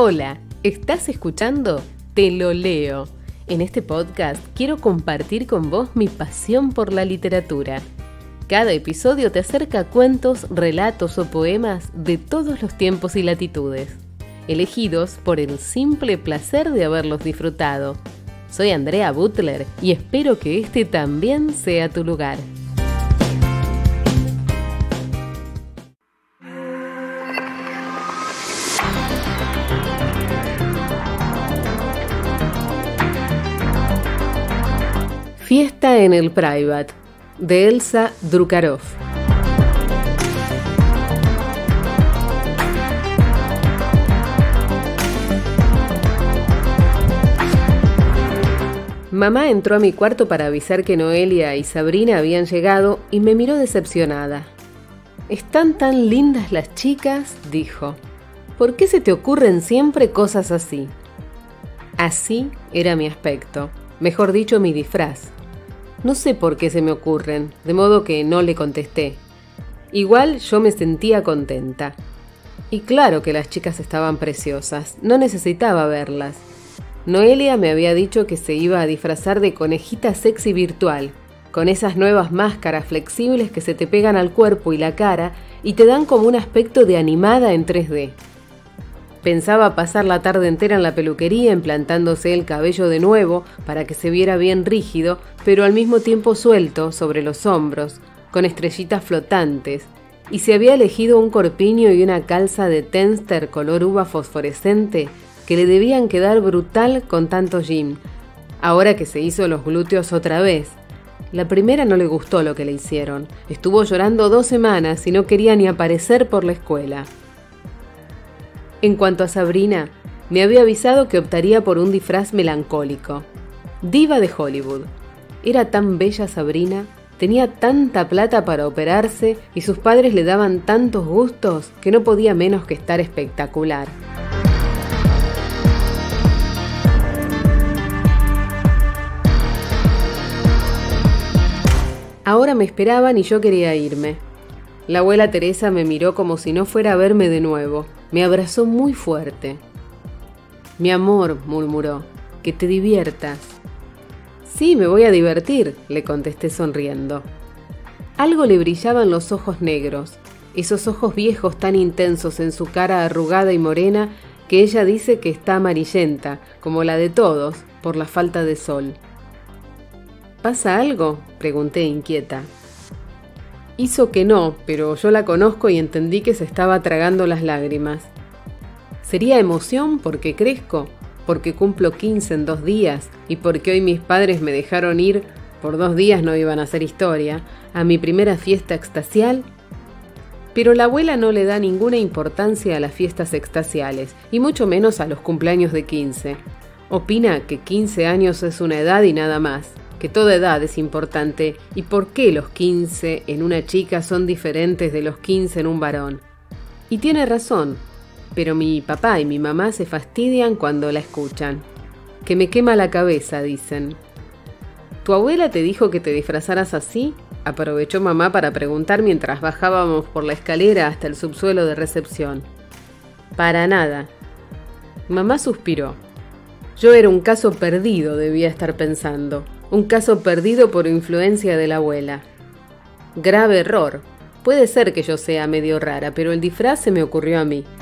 Hola, ¿estás escuchando? Te lo leo. En este podcast quiero compartir con vos mi pasión por la literatura. Cada episodio te acerca cuentos, relatos o poemas de todos los tiempos y latitudes, elegidos por el simple placer de haberlos disfrutado. Soy Andrea Butler y espero que este también sea tu lugar. Fiesta en el Private, de Elsa Drukarov. Mamá entró a mi cuarto para avisar que Noelia y Sabrina habían llegado y me miró decepcionada. «Están tan lindas las chicas», dijo. «¿Por qué se te ocurren siempre cosas así?» Así era mi aspecto, mejor dicho mi disfraz. No sé por qué se me ocurren, de modo que no le contesté. Igual yo me sentía contenta. Y claro que las chicas estaban preciosas, no necesitaba verlas. Noelia me había dicho que se iba a disfrazar de conejita sexy virtual, con esas nuevas máscaras flexibles que se te pegan al cuerpo y la cara y te dan como un aspecto de animada en 3D. Pensaba pasar la tarde entera en la peluquería implantándose el cabello de nuevo para que se viera bien rígido, pero al mismo tiempo suelto sobre los hombros, con estrellitas flotantes, y se había elegido un corpiño y una calza de tenster color uva fosforescente que le debían quedar brutal con tanto gym, ahora que se hizo los glúteos otra vez. La primera no le gustó lo que le hicieron, estuvo llorando 2 semanas y no quería ni aparecer por la escuela. En cuanto a Sabrina, me había avisado que optaría por un disfraz melancólico. Diva de Hollywood. Era tan bella Sabrina, tenía tanta plata para operarse y sus padres le daban tantos gustos que no podía menos que estar espectacular. Ahora me esperaban y yo quería irme. La abuela Teresa me miró como si no fuera a verme de nuevo. Me abrazó muy fuerte. «Mi amor», murmuró, «que te diviertas». «Sí, me voy a divertir», le contesté sonriendo. Algo le brillaban los ojos negros, esos ojos viejos tan intensos en su cara arrugada y morena que ella dice que está amarillenta, como la de todos, por la falta de sol. «¿Pasa algo?», pregunté inquieta. Hizo que no, pero yo la conozco y entendí que se estaba tragando las lágrimas. ¿Sería emoción porque crezco? ¿Porque cumplo 15 en 2 días? ¿Y porque hoy mis padres me dejaron ir, por 2 días no iban a hacer historia, a mi primera fiesta extasial? Pero la abuela no le da ninguna importancia a las fiestas extasiales, y mucho menos a los cumpleaños de 15. Opina que 15 años es una edad y nada más, que toda edad es importante y por qué los 15 en una chica son diferentes de los 15 en un varón. Y tiene razón, pero mi papá y mi mamá se fastidian cuando la escuchan. Que me quema la cabeza, dicen. ¿Tu abuela te dijo que te disfrazaras así?, aprovechó mamá para preguntar mientras bajábamos por la escalera hasta el subsuelo de recepción. Para nada. Mamá suspiró. Yo era un caso perdido, debía estar pensando. Un caso perdido por influencia de la abuela. Grave error. Puede ser que yo sea medio rara, pero el disfraz se me ocurrió a mí.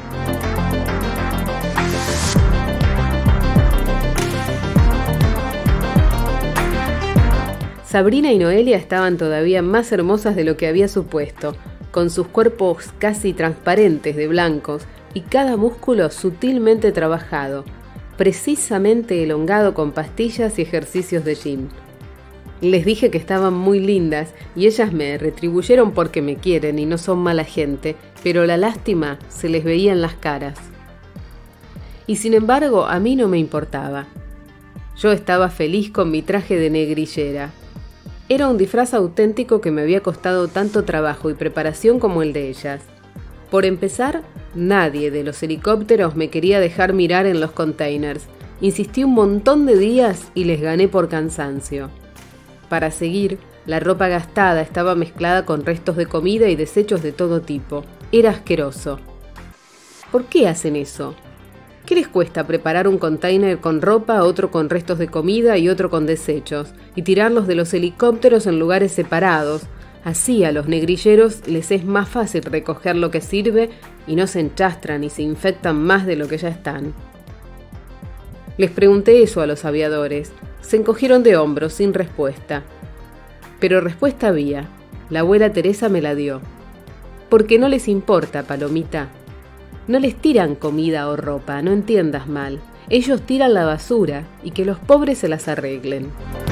Sabrina y Noelia estaban todavía más hermosas de lo que había supuesto, con sus cuerpos casi transparentes de blancos y cada músculo sutilmente trabajado, precisamente elongado con pastillas y ejercicios de gym. Les dije que estaban muy lindas y ellas me retribuyeron porque me quieren y no son mala gente, pero la lástima se les veía en las caras. Y sin embargo, a mí no me importaba. Yo estaba feliz con mi traje de negrillera. Era un disfraz auténtico que me había costado tanto trabajo y preparación como el de ellas. Por empezar, nadie de los helicópteros me quería dejar mirar en los containers. Insistí un montón de días y les gané por cansancio. Para seguir, la ropa gastada estaba mezclada con restos de comida y desechos de todo tipo. Era asqueroso. ¿Por qué hacen eso? ¿Qué les cuesta preparar un container con ropa, otro con restos de comida y otro con desechos, y tirarlos de los helicópteros en lugares separados? Así a los negrilleros les es más fácil recoger lo que sirve y no se enchastran y se infectan más de lo que ya están. Les pregunté eso a los aviadores. Se encogieron de hombros sin respuesta. Pero respuesta había. La abuela Teresa me la dio. Porque no les importa, Palomita. No les tiran comida o ropa, no entiendas mal. Ellos tiran la basura y que los pobres se las arreglen.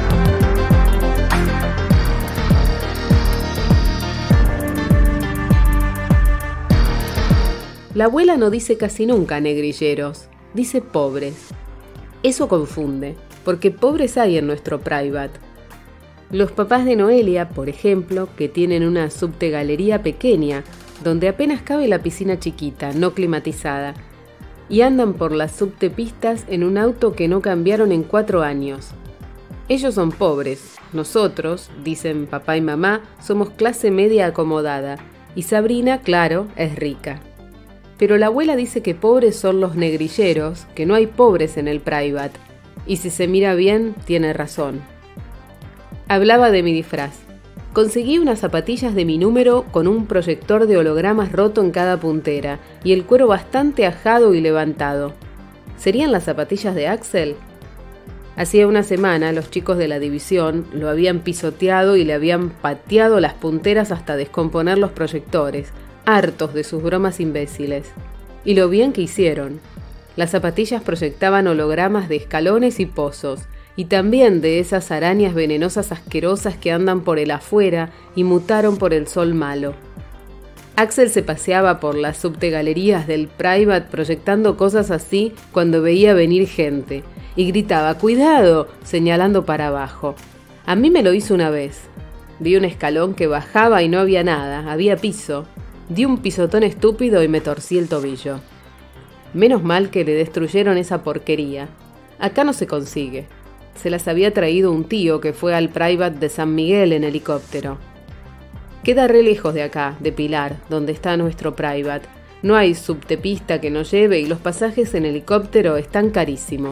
La abuela no dice casi nunca negrilleros, dice pobres. Eso confunde, porque pobres hay en nuestro private. Los papás de Noelia, por ejemplo, que tienen una subtegalería pequeña, donde apenas cabe la piscina chiquita, no climatizada, y andan por las subtepistas en un auto que no cambiaron en 4 años. Ellos son pobres, nosotros, dicen papá y mamá, somos clase media acomodada, y Sabrina, claro, es rica. Pero la abuela dice que pobres son los negrilleros, que no hay pobres en el private, y si se mira bien, tiene razón. Hablaba de mi disfraz. Conseguí unas zapatillas de mi número con un proyector de hologramas roto en cada puntera y el cuero bastante ajado y levantado. ¿Serían las zapatillas de Axel? Hacía una semana los chicos de la división lo habían pisoteado y le habían pateado las punteras hasta descomponer los proyectores, hartos de sus bromas imbéciles. Y lo bien que hicieron. Las zapatillas proyectaban hologramas de escalones y pozos, y también de esas arañas venenosas asquerosas que andan por el afuera y mutaron por el sol malo. Axel se paseaba por las subtegalerías del private proyectando cosas así cuando veía venir gente, y gritaba ¡cuidado!, señalando para abajo. A mí me lo hizo una vez. Vi un escalón que bajaba y no había nada, había piso. Di un pisotón estúpido y me torcí el tobillo. Menos mal que le destruyeron esa porquería. Acá no se consigue. Se las había traído un tío que fue al private de San Miguel en helicóptero. Queda re lejos de acá, de Pilar, donde está nuestro private. No hay subtepista que nos lleve y los pasajes en helicóptero están carísimos.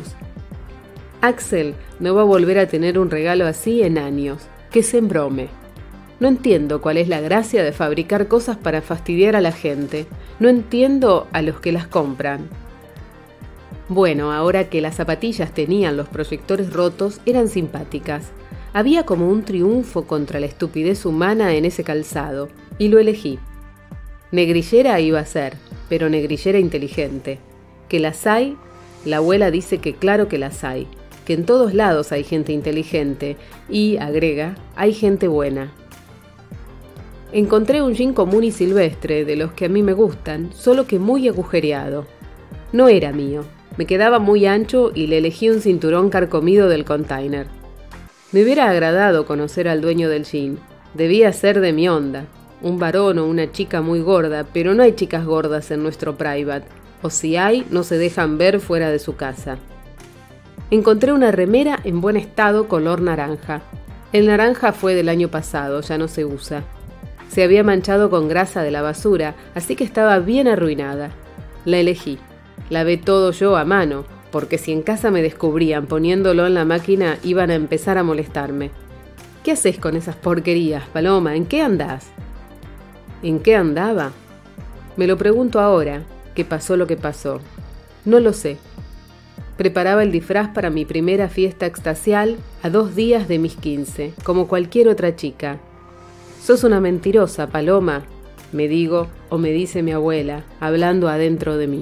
Axel no va a volver a tener un regalo así en años. Que se embrome. No entiendo cuál es la gracia de fabricar cosas para fastidiar a la gente. No entiendo a los que las compran. Bueno, ahora que las zapatillas tenían los proyectores rotos, eran simpáticas. Había como un triunfo contra la estupidez humana en ese calzado, y lo elegí. Negrillera iba a ser, pero negrillera inteligente. ¿Que las hay? La abuela dice que claro que las hay, que en todos lados hay gente inteligente, y, agrega, hay gente buena. Encontré un jean común y silvestre, de los que a mí me gustan, solo que muy agujereado. No era mío. Me quedaba muy ancho y le elegí un cinturón carcomido del container. Me hubiera agradado conocer al dueño del jean. Debía ser de mi onda. Un varón o una chica muy gorda, pero no hay chicas gordas en nuestro private. O si hay, no se dejan ver fuera de su casa. Encontré una remera en buen estado color naranja. El naranja fue del año pasado, ya no se usa. Se había manchado con grasa de la basura, así que estaba bien arruinada. La elegí. Lavé todo yo a mano, porque si en casa me descubrían poniéndolo en la máquina iban a empezar a molestarme. ¿Qué haces con esas porquerías, Paloma? ¿En qué andás? ¿En qué andaba? Me lo pregunto ahora, que pasó lo que pasó. No lo sé. Preparaba el disfraz para mi primera fiesta extasial a 2 días de mis 15, como cualquier otra chica. «Sos una mentirosa, Paloma», me digo o me dice mi abuela, hablando adentro de mí.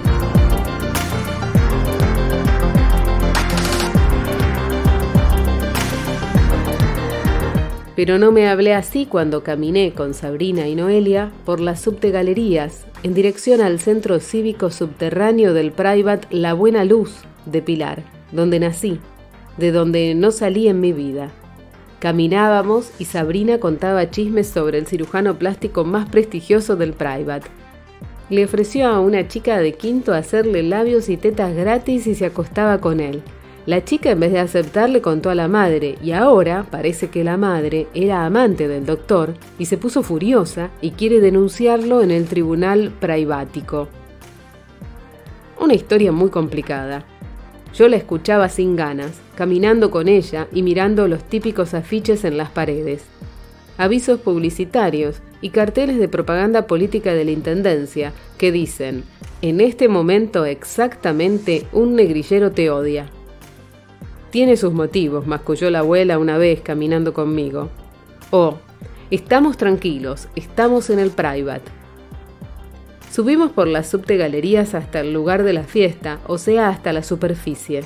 Pero no me hablé así cuando caminé con Sabrina y Noelia por las subtegalerías en dirección al centro cívico subterráneo del private La Buena Luz de Pilar, donde nací, de donde no salí en mi vida. Caminábamos y Sabrina contaba chismes sobre el cirujano plástico más prestigioso del private. Le ofreció a una chica de quinto hacerle labios y tetas gratis y se acostaba con él. La chica, en vez de aceptar, le contó a la madre, y ahora parece que la madre era amante del doctor y se puso furiosa y quiere denunciarlo en el tribunal privatico. Una historia muy complicada. Yo la escuchaba sin ganas, caminando con ella y mirando los típicos afiches en las paredes. Avisos publicitarios y carteles de propaganda política de la Intendencia que dicen: en este momento exactamente un negrillero te odia. Tiene sus motivos, masculló la abuela una vez caminando conmigo. Oh, estamos tranquilos, estamos en el Private. Subimos por las subtegalerías hasta el lugar de la fiesta, o sea, hasta la superficie.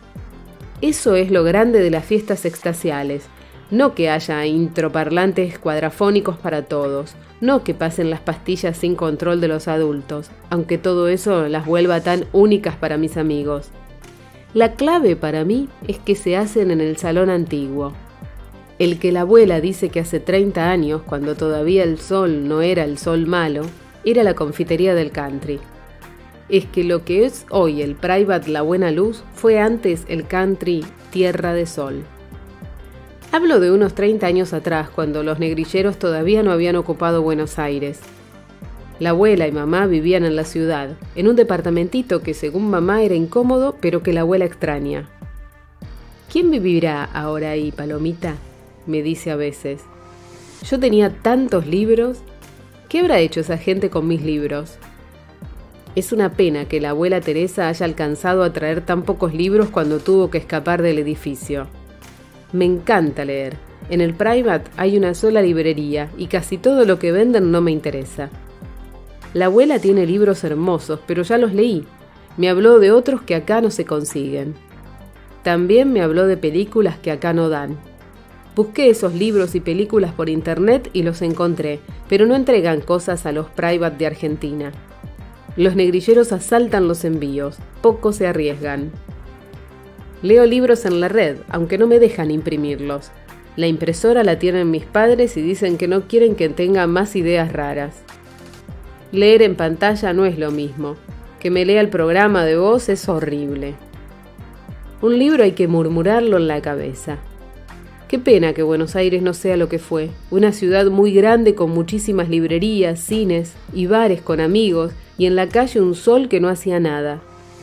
Eso es lo grande de las fiestas extasiales. No que haya introparlantes cuadrafónicos para todos, no que pasen las pastillas sin control de los adultos, aunque todo eso las vuelva tan únicas para mis amigos. La clave para mí es que se hacen en el salón antiguo. El que la abuela dice que hace 30 años, cuando todavía el sol no era el sol malo, era la confitería del country. Es que lo que es hoy el Private La Buena Luz fue antes el country Tierra de Sol. Hablo de unos 30 años atrás, cuando los negrilleros todavía no habían ocupado Buenos Aires. La abuela y mamá vivían en la ciudad, en un departamentito que según mamá era incómodo, pero que la abuela extraña. ¿Quién vivirá ahora ahí, Palomita?, me dice a veces. Yo tenía tantos libros. ¿Qué habrá hecho esa gente con mis libros? Es una pena que la abuela Teresa haya alcanzado a traer tan pocos libros cuando tuvo que escapar del edificio. Me encanta leer. En el Private hay una sola librería y casi todo lo que venden no me interesa. La abuela tiene libros hermosos, pero ya los leí. Me habló de otros que acá no se consiguen. También me habló de películas que acá no dan. Busqué esos libros y películas por internet y los encontré, pero no entregan cosas a los Private de Argentina. Los negrilleros asaltan los envíos, pocos se arriesgan. Leo libros en la red, aunque no me dejan imprimirlos. La impresora la tienen mis padres y dicen que no quieren que tenga más ideas raras. Leer en pantalla no es lo mismo. Que me lea el programa de voz es horrible. Un libro hay que murmurarlo en la cabeza. Qué pena que Buenos Aires no sea lo que fue, una ciudad muy grande con muchísimas librerías, cines y bares con amigos, y en la calle un sol que no hacía nada.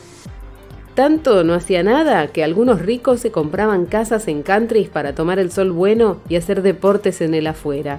Tanto no hacía nada que algunos ricos se compraban casas en countries para tomar el sol bueno y hacer deportes en el afuera.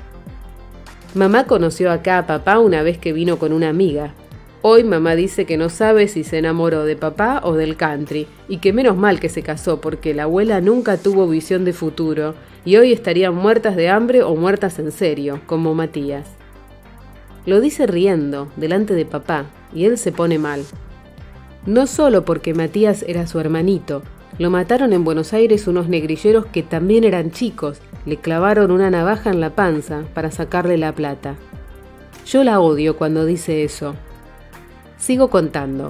Mamá conoció acá a papá una vez que vino con una amiga. Hoy mamá dice que no sabe si se enamoró de papá o del country, y que menos mal que se casó porque la abuela nunca tuvo visión de futuro, y hoy estarían muertas de hambre o muertas en serio, como Matías. Lo dice riendo, delante de papá, y él se pone mal. No solo porque Matías era su hermanito, lo mataron en Buenos Aires unos negrilleros que también eran chicos, le clavaron una navaja en la panza para sacarle la plata. Yo la odio cuando dice eso. Sigo contando.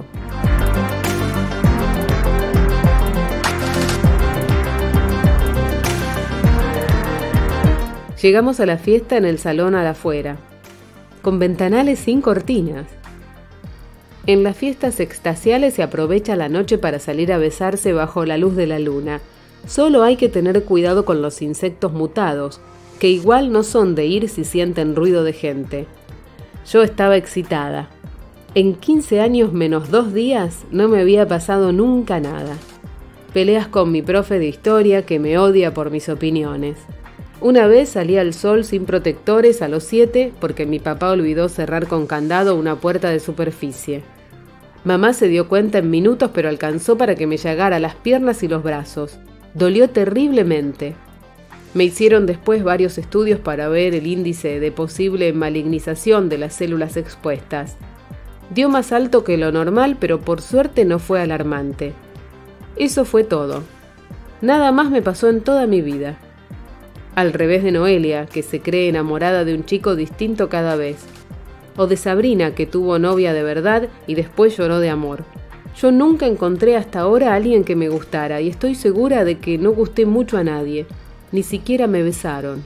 Llegamos a la fiesta en el salón a la afuera, con ventanales sin cortinas. En las fiestas extasiales se aprovecha la noche para salir a besarse bajo la luz de la luna. Solo hay que tener cuidado con los insectos mutados, que igual no son de ir si sienten ruido de gente. Yo estaba excitada. En 15 años menos 2 días no me había pasado nunca nada. Peleas con mi profe de historia que me odia por mis opiniones. Una vez salí al sol sin protectores a los 7 porque mi papá olvidó cerrar con candado una puerta de superficie. Mamá se dio cuenta en minutos, pero alcanzó para que me llegara las piernas y los brazos. Dolió terriblemente. Me hicieron después varios estudios para ver el índice de posible malignización de las células expuestas. Dio más alto que lo normal, pero por suerte no fue alarmante. Eso fue todo. Nada más me pasó en toda mi vida. Al revés de Noelia, que se cree enamorada de un chico distinto cada vez. O de Sabrina, que tuvo novia de verdad y después lloró de amor. Yo nunca encontré hasta ahora a alguien que me gustara y estoy segura de que no gusté mucho a nadie. Ni siquiera me besaron.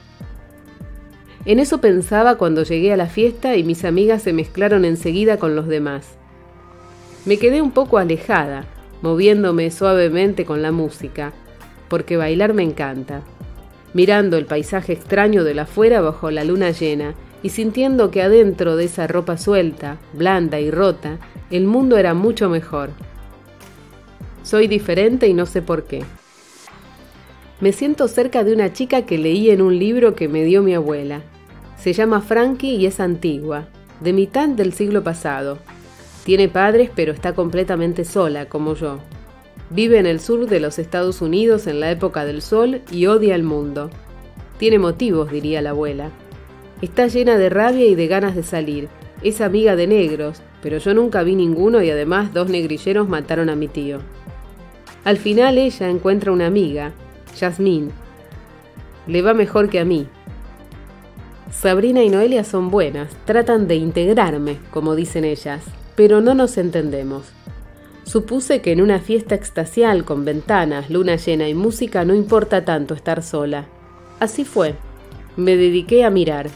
En eso pensaba cuando llegué a la fiesta y mis amigas se mezclaron enseguida con los demás. Me quedé un poco alejada, moviéndome suavemente con la música, porque bailar me encanta. Mirando el paisaje extraño de la afuera bajo la luna llena y sintiendo que adentro de esa ropa suelta, blanda y rota, el mundo era mucho mejor. Soy diferente y no sé por qué. Me siento cerca de una chica que leí en un libro que me dio mi abuela. Se llama Frankie y es antigua, de mitad del siglo pasado. Tiene padres, pero está completamente sola, como yo. Vive en el sur de los Estados Unidos en la época del sol y odia el mundo. Tiene motivos, diría la abuela. Está llena de rabia y de ganas de salir. Es amiga de negros, pero yo nunca vi ninguno y además 2 negrilleros mataron a mi tío. Al final ella encuentra una amiga, Yasmín. Le va mejor que a mí. Sabrina y Noelia son buenas, tratan de integrarme, como dicen ellas, pero no nos entendemos. Supuse que en una fiesta extasial con ventanas, luna llena y música no importa tanto estar sola. Así fue. Me dediqué a mirar.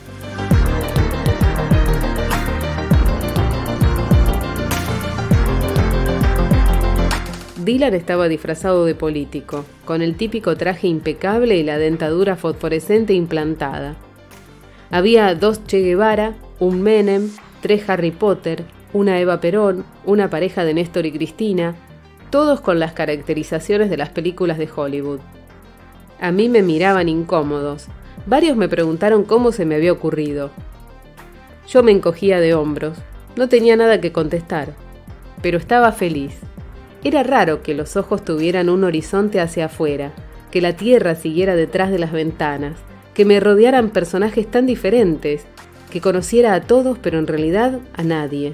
Dylan estaba disfrazado de político, con el típico traje impecable y la dentadura fosforescente implantada. Había 2 Che Guevara, un Menem, 3 Harry Potter, una Eva Perón, una pareja de Néstor y Cristina, todos con las caracterizaciones de las películas de Hollywood. A mí me miraban incómodos. Varios me preguntaron cómo se me había ocurrido. Yo me encogía de hombros. No tenía nada que contestar, pero estaba feliz. Era raro que los ojos tuvieran un horizonte hacia afuera, que la tierra siguiera detrás de las ventanas, que me rodearan personajes tan diferentes, que conociera a todos pero en realidad a nadie.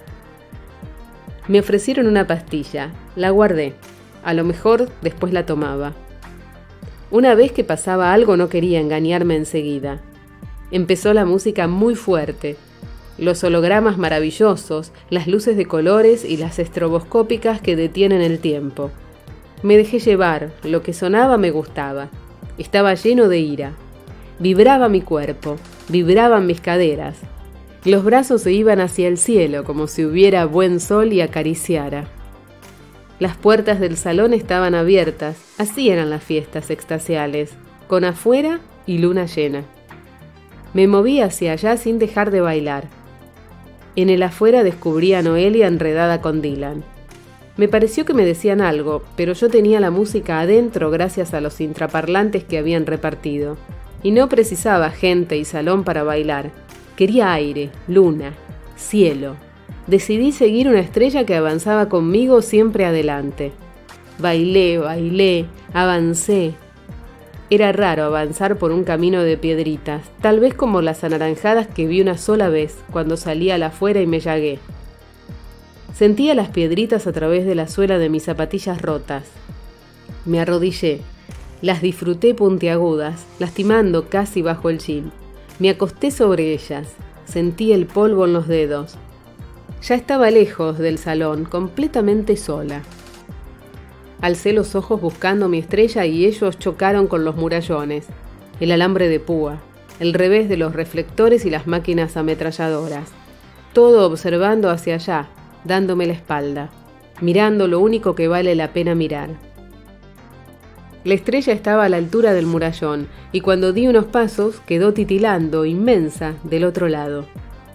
Me ofrecieron una pastilla, la guardé, a lo mejor después la tomaba. Una vez que pasaba algo no quería engañarme enseguida. Empezó la música muy fuerte. Los hologramas maravillosos, las luces de colores y las estroboscópicas que detienen el tiempo. Me dejé llevar, lo que sonaba me gustaba. Estaba lleno de ira. Vibraba mi cuerpo, vibraban mis caderas. Los brazos se iban hacia el cielo como si hubiera buen sol y acariciara. Las puertas del salón estaban abiertas, así eran las fiestas extasiales, con afuera y luna llena. Me moví hacia allá sin dejar de bailar. En el afuera descubrí a Noelia enredada con Dylan. Me pareció que me decían algo, pero yo tenía la música adentro gracias a los intraparlantes que habían repartido. Y no precisaba gente y salón para bailar. Quería aire, luna, cielo. Decidí seguir una estrella que avanzaba conmigo siempre adelante. Bailé, avancé. Era raro avanzar por un camino de piedritas, tal vez como las anaranjadas que vi una sola vez cuando salí a la afuera y me llagué. Sentía las piedritas a través de la suela de mis zapatillas rotas. Me arrodillé. Las disfruté puntiagudas, lastimando casi bajo el jean. Me acosté sobre ellas. Sentí el polvo en los dedos. Ya estaba lejos del salón, completamente sola. Alcé los ojos buscando mi estrella y ellos chocaron con los murallones, el alambre de púa, el revés de los reflectores y las máquinas ametralladoras. Todo observando hacia allá, dándome la espalda, mirando lo único que vale la pena mirar. La estrella estaba a la altura del murallón y cuando di unos pasos quedó titilando, inmensa, del otro lado.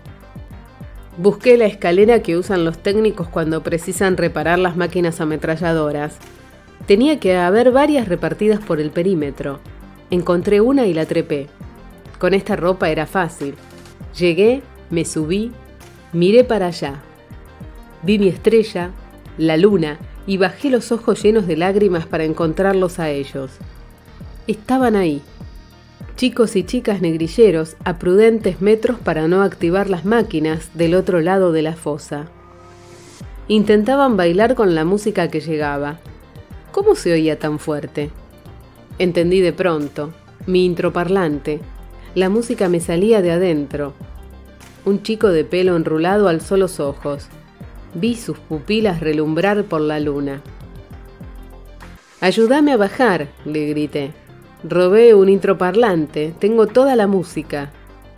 Busqué la escalera que usan los técnicos cuando precisan reparar las máquinas ametralladoras. Tenía que haber varias repartidas por el perímetro. Encontré una y la trepé. Con esta ropa era fácil. Llegué, me subí, miré para allá. Vi mi estrella, la luna, y bajé los ojos llenos de lágrimas para encontrarlos a ellos. Estaban ahí. Chicos y chicas negrilleros a prudentes metros para no activar las máquinas del otro lado de la fosa. Intentaban bailar con la música que llegaba. ¿Cómo se oía tan fuerte? Entendí de pronto. Mi introparlante. La música me salía de adentro. Un chico de pelo enrulado alzó los ojos. Vi sus pupilas relumbrar por la luna. «Ayúdame a bajar», le grité. Robé un introparlante, tengo toda la música.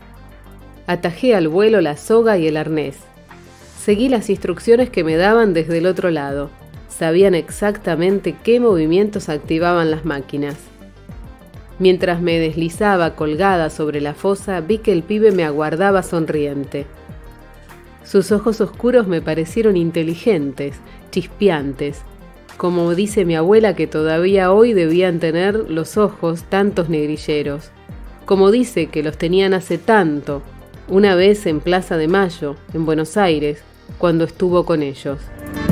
Atajé al vuelo la soga y el arnés. Seguí las instrucciones que me daban desde el otro lado. Sabían exactamente qué movimientos activaban las máquinas. Mientras me deslizaba colgada sobre la fosa, vi que el pibe me aguardaba sonriente. Sus ojos oscuros me parecieron inteligentes, chispeantes, como dice mi abuela que todavía hoy debían tener los ojos tantos negrilleros, como dice que los tenían hace tanto, una vez en Plaza de Mayo, en Buenos Aires, cuando estuvo con ellos.